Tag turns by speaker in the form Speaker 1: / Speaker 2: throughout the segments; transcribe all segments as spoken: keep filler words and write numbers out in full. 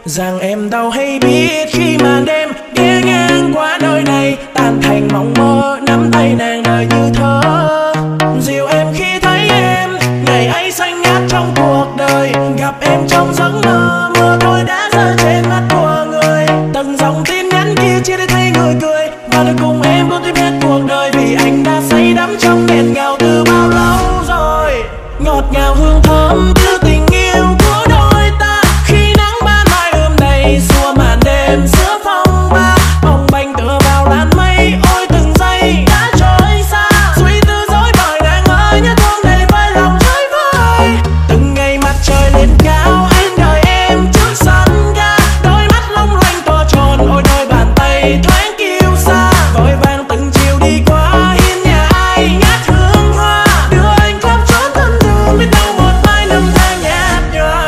Speaker 1: Rằng em đâu hay biết khi màn đêm ghé ngang qua nơi này, tan thành mộng mơ nắm tay nàng đời như thơ. Dịu em khi thấy em, ngày ấy xanh ngát trong cuộc đời. Gặp em trong giấc mơ, mưa thôi đã rơi trên mắt của người. Từng dòng tin nhắn kia chia để thấy người cười, và được cùng em bước tiếp hết cuộc đời. Vì anh đã say đắm trong nghẹn ngào từ bao lâu rồi. Ngọt ngào hương thơm như tình yêu của đôi ta, khi nắng ban mai ươm đầy xua màn đêm giữa phong ba. Bồng bềnh tựa vào làn mây, ôi từng giây đã trôi xa. Suy tư dối bời nàng ơi, nhớ thương đầy vơi lòng chơi vơi. Từng ngày mặt trời lên cao, anh đợi em trước sân ga. Đôi mắt long lanh to tròn, ôi đôi bàn tay thoáng kiêu sa. Vội vàng từng chiều đi qua hiên nhà ai ngát hương hoa, đưa anh khắp trốn thân thương, biết đâu một mai năm tháng nhạt nhòa.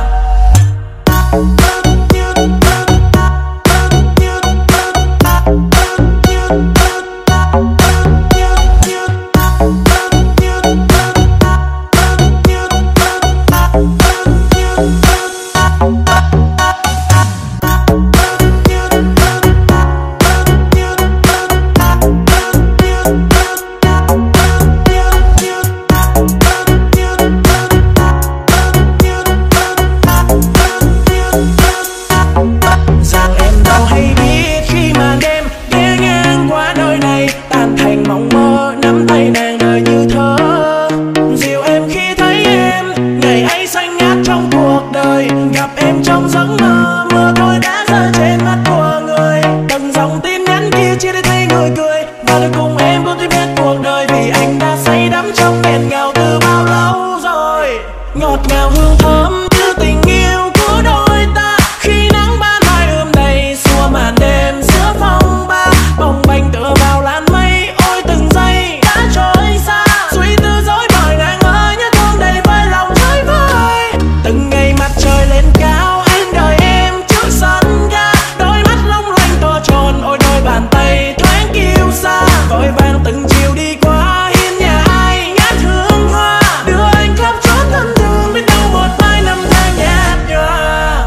Speaker 1: Rằng em đâu hay biết khi màn đêm ghé ngang qua nơi này, tan thành mộng mơ nắm tay nàng đời như thơ. Dịu em khi thấy em, ngày ấy xanh ngát trong cuộc đời. Gặp em trong giấc mơ, mưa thôi đã rơi trên mắt của người. Từng dòng tin nhắn kia chia để thấy người cười, và được cùng em bước tiếp hết cuộc đời. Vì anh đã say đắm trong nghẹn ngào từ bao lâu rồi. Ngọt ngào hương thơm như tình yêu của đôi ta, khi nắng ban mai ươm đầy xua màn đêm giữa phong ba. Bồng bềnh tựa vào làn mây, ôi từng giây đã trôi xa. Suy tư dối bời nàng ơi, nhớ thương đầy vơi lòng chơi vơi. Từng ngày mặt trời lên cao, anh đợi em trước sân ga. Đôi mắt long lanh to tròn, ôi đôi bàn tay thoáng kiêu sa. Vội vàng từng chiều đi qua hiên nhà ai ngát hương hoa, đưa anh khắp trốn thân thương, biết đâu một mai năm tháng nhạt nhòa.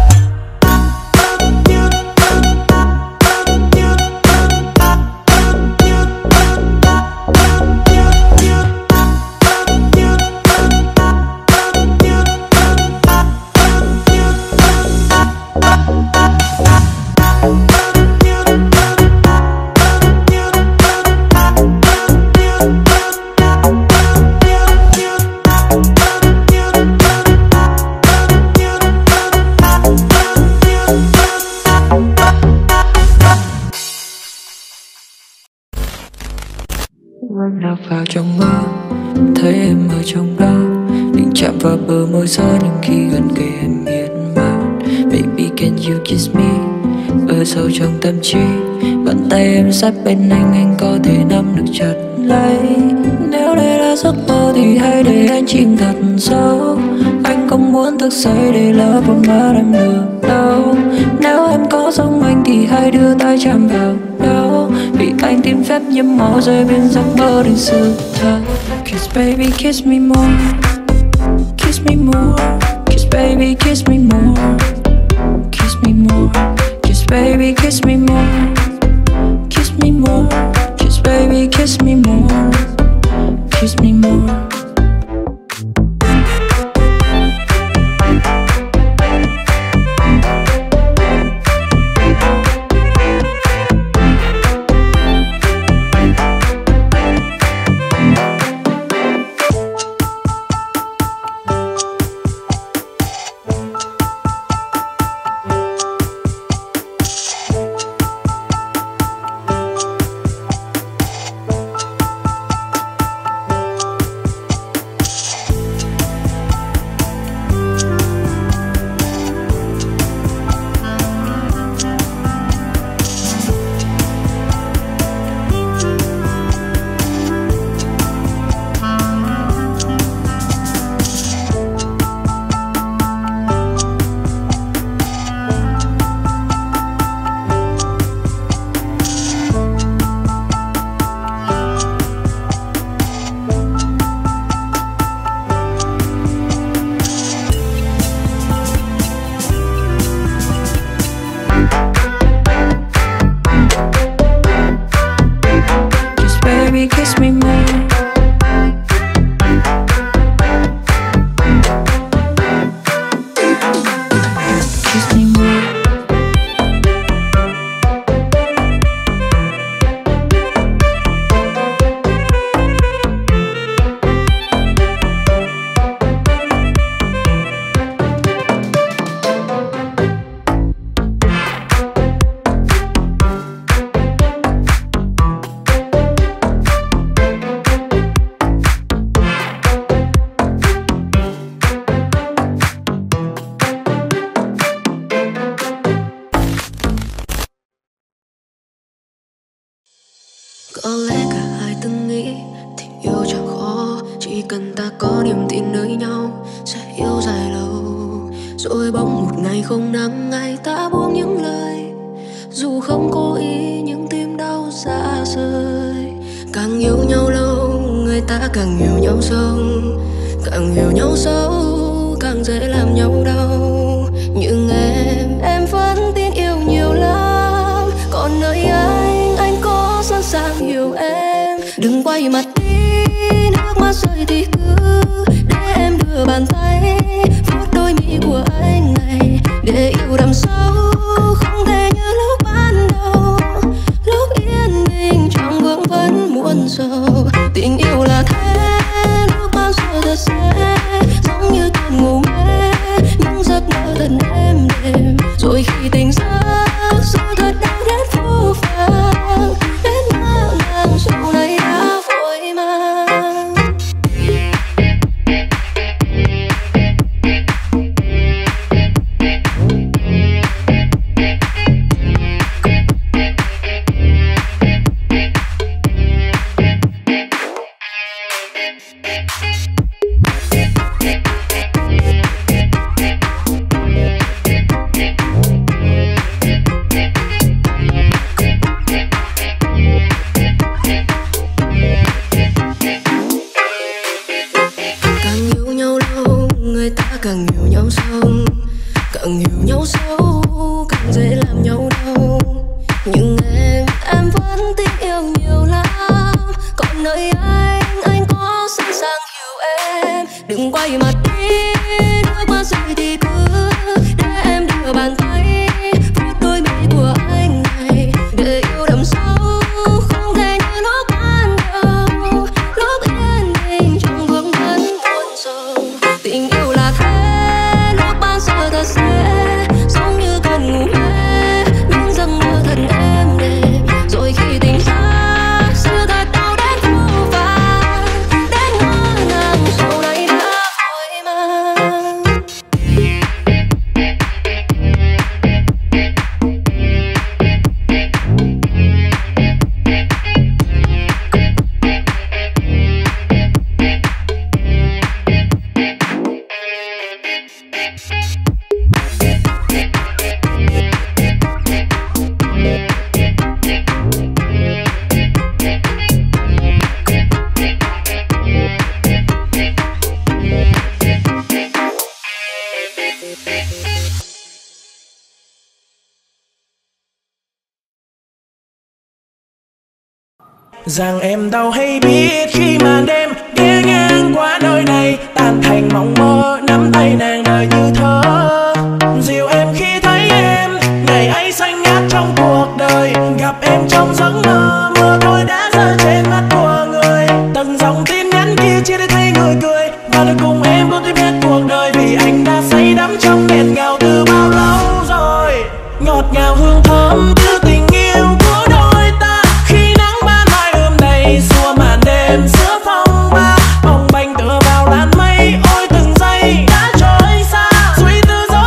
Speaker 2: Anh lạc vào trong mơ, thấy em ở trong đó, định chạm vào bờ môi gió nhưng khi gần kề em miệt mài. Baby can you kiss me, ở sâu trong tâm trí. Bàn tay em sát bên anh, anh có thể nắm được chặt lấy. Nếu đây là giấc mơ thì hãy để anh chìm thật sâu. Anh không muốn thức dậy để lỡ một má em được đâu. Nếu em có giống anh thì hãy đưa tay chạm vào nhau. Vì anh tìm phép nhiễm máu rơi bên giấc mơ đến sự thật. Kiss baby kiss me more, kiss me more, kiss baby kiss me more, kiss me more, kiss baby kiss me more, kiss me more, kiss baby kiss me more, kiss me more. Just baby kiss me more. Kiss me more.
Speaker 3: Có lẽ cả hai từng nghĩ tình yêu chẳng khó, chỉ cần ta có niềm tin nơi nhau sẽ yêu dài lâu. Rồi bỗng một ngày không nắng ngày ta buông những lời, dù không cố ý nhưng tim đau ra rời. Càng yêu nhau lâu người ta càng hiểu nhau sâu, càng hiểu nhau sâu càng dễ làm nhau đau. Nhưng em, em vẫn tin yêu nhiều lắm, còn nơi anh, anh có sẵn sàng hiểu em. Đừng quay mặt đi, nước mắt rơi thì cứ để em đưa bàn tay vuốt đôi mi của anh này. Để yêu đậm sâu không thể như lúc ban đầu, lúc yên bình trong vương vấn muôn sầu. Tình yêu là thế, lúc bao giờ thật sẽ giống như cơn ngủ mê, những giấc mơ thật êm đềm. Rồi khi tỉnh giấc sự thật đau đến vô vàng, đến ngỡ ngàng sau này đã vội mang. Càng hiểu nhau sâu, càng hiểu nhau sâu càng dễ làm nhau đau. Nhưng em, em vẫn tin yêu nhiều lắm, còn nơi anh, anh có sẵn sàng hiểu em. Đừng quay mặt đi, nước mắt rơi thì cứ để em đưa bàn tay vuốt đôi mi của anh này. Để yêu đậm sâu không thể như lúc ban đầu, lúc yên bình trong vương vấn muôn sầu. Tình yêu là thế, thật sẽ giống như cơn ngủ mê, những giấc mơ thật êm đềm. Rồi khi tỉnh giấc sự thật đau đến vô vàn, đến ngỡ ngàng sau này đã vội mang.
Speaker 1: Rằng em đâu hay biết khi màn đêm ghé ngang qua nơi này, tan thành mộng mơ nắm tay nàng đời như thơ. Dìu em khi thấy em, ngày ấy xanh ngát trong cuộc đời. Gặp em trong giấc mơ, mưa thôi đã rơi trên mắt của người. Từng dòng tin nhắn kia chỉ để thấy người cười, và được cùng em bước tiếp hết cuộc đời. Vì anh đã say đắm trong nghẹn ngào từ bao lâu rồi. Ngọt ngào hương thơm như tình yêu của đôi ta, khi nắng ban mai ươm đầy xua màn đêm giữa phong ba. Bồng bềnh tựa vào làn mây, ôi từng giây đã trôi xa. Suy tư dối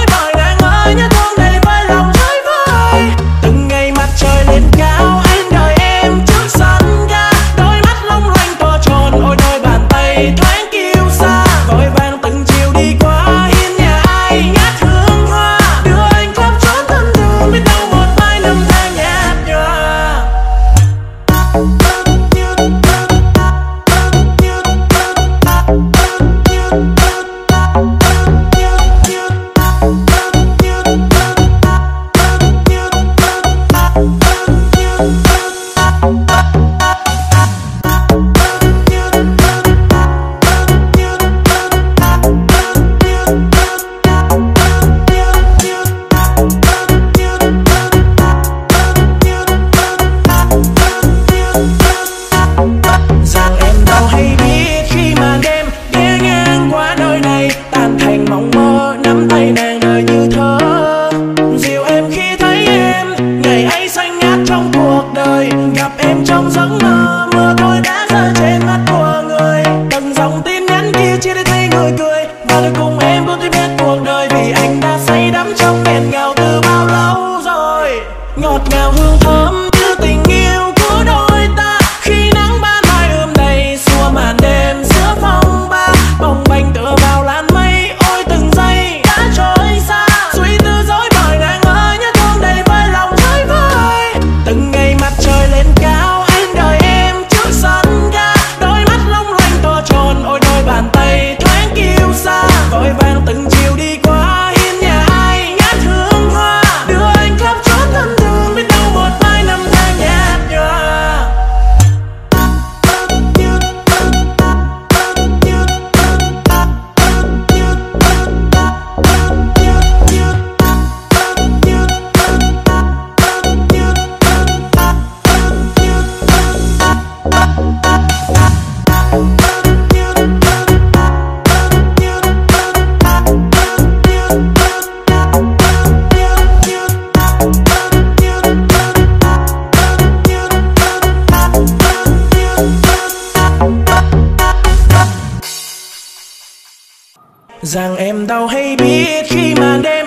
Speaker 1: rằng em đâu hay biết khi màn đêm